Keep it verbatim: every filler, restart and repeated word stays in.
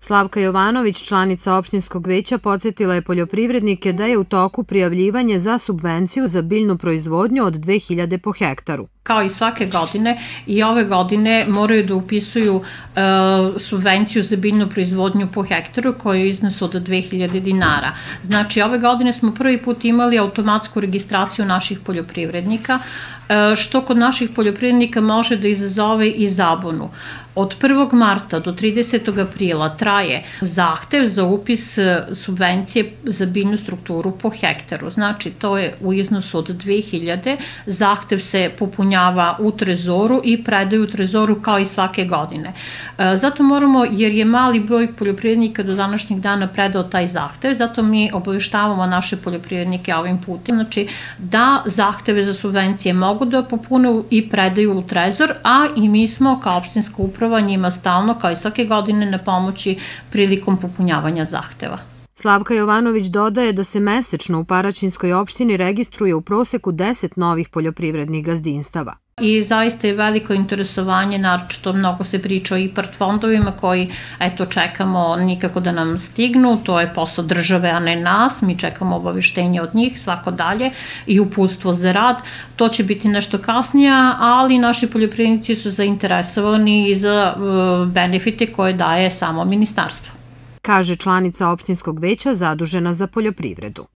Slavka Jovanović, članica opštinskog veća, podsjetila je poljoprivrednike da je u toku prijavljivanje za subvenciju za biljnu proizvodnju od dve hiljade po hektaru. Kao i svake godine, i ove godine moraju da upisuju subvenciju za biljnu proizvodnju po hektaru koju iznosu od dve hiljade dinara. Znači, ove godine smo prvi put imali automatsku registraciju naših poljoprivrednika, što kod naših poljoprivrednika može da izazove i zabunu. Od prvog marta do tridesetog aprila traje zahtev za upis subvencije za biljnu strukturu po hektaru. Znači, to je u iznosu od dve hiljade. Zahtev se popunjava u trezoru i predaju u trezoru kao i svake godine. Zato moramo, jer je mali broj poljoprivrednika do današnjeg dana predao taj zahtev, zato mi obaveštavamo naše poljoprivrednike ovim putem, znači da zahteve za subvencije mogu da popune i predaju u trezor, a i mi smo kao opštinska uprava njima stalno, kao i svake godine, na pomoći prilikom popunjavanja zahteva. Slavka Jovanović dodaje da se mesečno u Paraćinskoj opštini registruje u proseku deset novih poljoprivrednih gazdinstava. I zaista je veliko interesovanje, naročito mnogo se priča o IPARD fondovima koji, eto, čekamo nikako da nam stignu, to je posao države, a ne nas, mi čekamo obaveštenje od njih, svako dalje, i uputstvo za rad. To će biti nešto kasnije, ali naši poljoprivrednici su zainteresovani i za benefite koje daje samo ministarstvo. Kaže članica opštinskog veća zadužena za poljoprivredu.